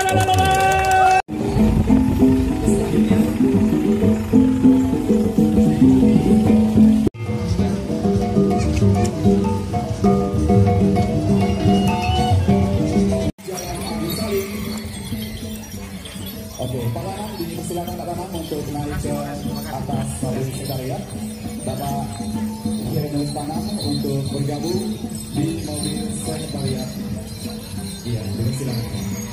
Oke, Pak Lanang, silakan Pak Lanang untuk naik ke atas mobil sekretariat. Bapak Herenus Panang untuk bergabung di mobil sekretariat. Iya, silakan.